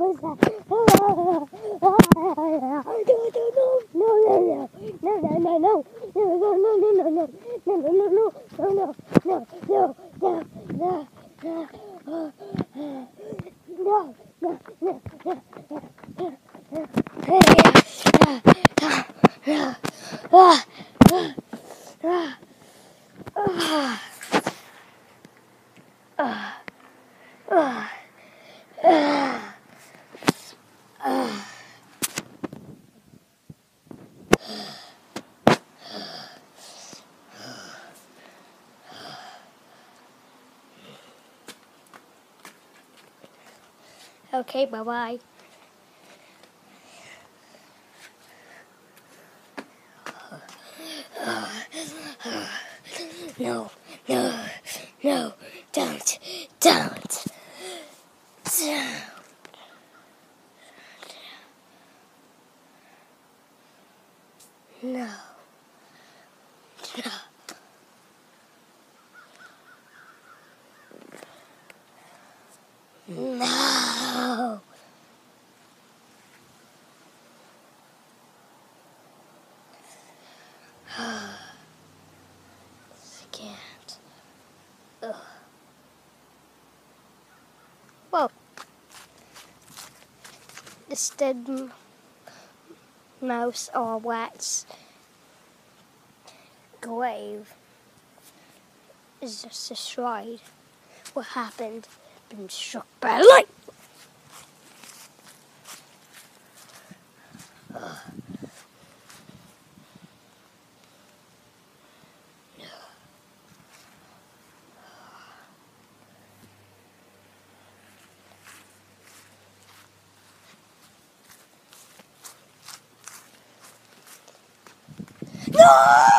Okay, bye-bye. No, don't. No. No. I can't. Ugh. Well, this dead mouse or rat's grave is just destroyed. What happened? Been struck by lightning. No!